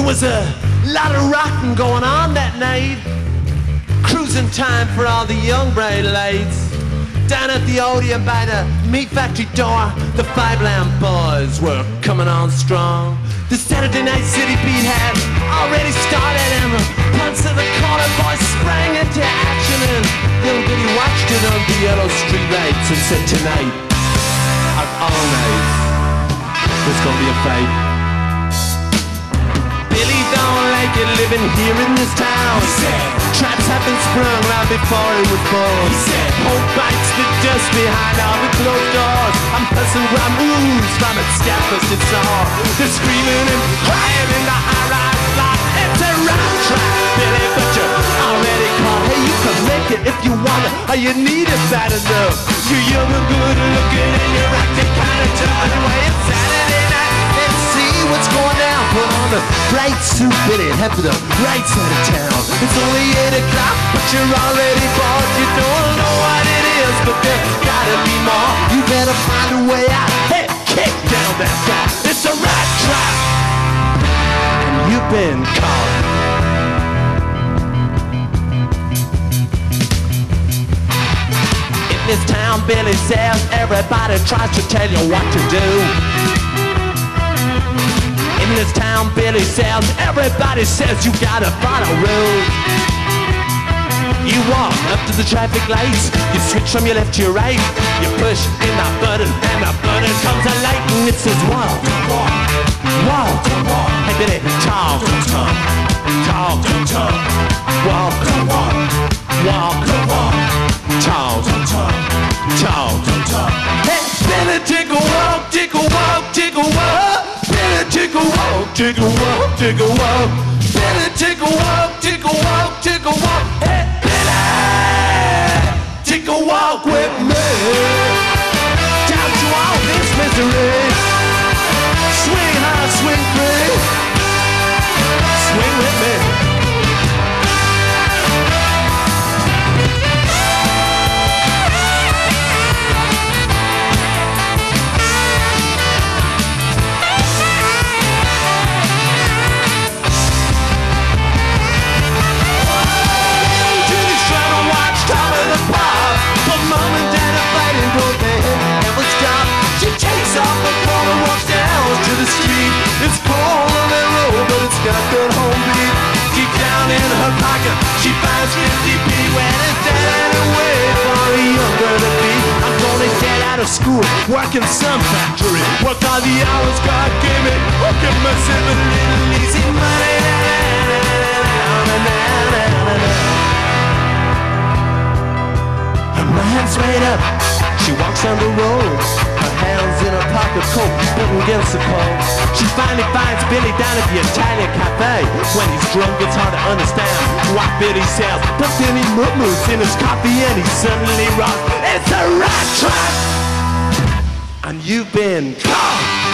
was a lot of rocking going on that night. Cruising time for all the young bride lights. Down at the Odeon by the meat factory door, the Five Lamb Boys were coming on strong. The Saturday night city beat had already started, and the punts of the corner boys sprang into action, and little Billy watched it on the yellow street lights and said, tonight, all night, there's gonna be a fight. Billy don't like it living here in this town. He said, traps have been sprung right before he was born. He said, hope bites the dust behind all the closed doors. I'm pussing grime ooze from its scab-busted saw. They're screaming and crying in the high-rise block. It's a rat trap, Billy, but you're already caught. Hey, you can make it if you want it, or you need it bad enough. You're young and good looking and you're acting kind of tough. Anyway, it's Saturday night, let's see what's going down. Put on the bright suit, Billy, and head for the right side of town. It's only 8 o'clock, but you're already bored. You don't know what it is, but there's gotta be more. You better find a way out. Hey, kick down that door. It's a rat trap, and you've been caught. In this town, Billy says, everybody tries to tell you what to do. In this town, Billy says, everybody says you gotta follow rules. You walk up to the traffic lights, you switch from your left to your right, you push in that button, and the button comes a light, and it says walk, walk, walk, walk. Hey Billy, talk, talk, talk, talk, walk, walk, walk, walk, talk, talk, talk, talk. Hey Billy, take a walk, take a walk, take a walk. Take a walk, take a walk, take a walk. Billy, take a walk, take a walk, take a walk. Hey, Billy, take a walk with me down to all this misery. Swing high, swing free. Swing with me. It's cold on that road, but it's got that home beat. Deep down in her pocket, she finds 50p when it's dead away for a young girl to be. I'm gonna get out of school, work in some factory, work all the hours God gave me, give myself a little easy money. Her mind's made up, she walks on the road, her hands in her pocket coat, putting against the pole. She finally finds Billy down at the Italian cafe. When he's drunk, it's hard to understand what Billy says, but then he murmurs in his coffee and he suddenly rocks. It's a rat trap, and you've been caught.